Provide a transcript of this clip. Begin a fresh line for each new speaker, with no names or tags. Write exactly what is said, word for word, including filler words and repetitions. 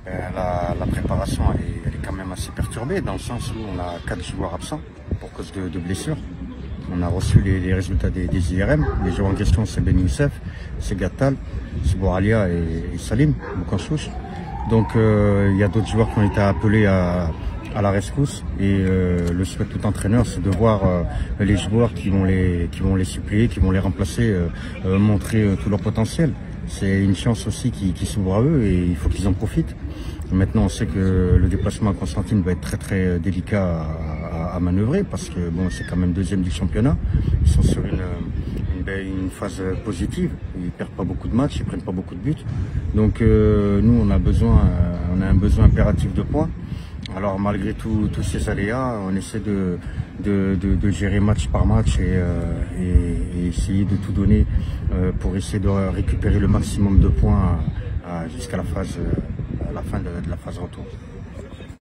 La, la préparation elle est, elle est quand même assez perturbée dans le sens où on a quatre joueurs absents pour cause de, de blessures. On a reçu les, les résultats des, des I R M. Les joueurs en question, c'est Ben Youssef, c'est Gattal, c'est Boualia et, et Salim Boukansouche. Donc euh, il y a d'autres joueurs qui ont été appelés à, à la rescousse. Et euh, le souhait de tout entraîneur, c'est de voir euh, les joueurs qui vont les, qui vont les suppléer, qui vont les remplacer, euh, euh, montrer euh, tout leur potentiel. C'est une chance aussi qui, qui s'ouvre à eux et il faut qu'ils en profitent. Maintenant, on sait que le déplacement à Constantine va être très très délicat à, à, à manœuvrer parce que bon, c'est quand même deuxième du championnat. Ils sont sur une, une, une phase positive. Ils perdent pas beaucoup de matchs, ils prennent pas beaucoup de buts. Donc euh, nous, on a besoin, on a un besoin impératif de points. Alors malgré tout, tous ces aléas, on essaie de, de, de, de gérer match par match et, euh, et, et essayer de tout donner euh, pour essayer de récupérer le maximum de points jusqu'à la phase, à la fin de, de la phase retour.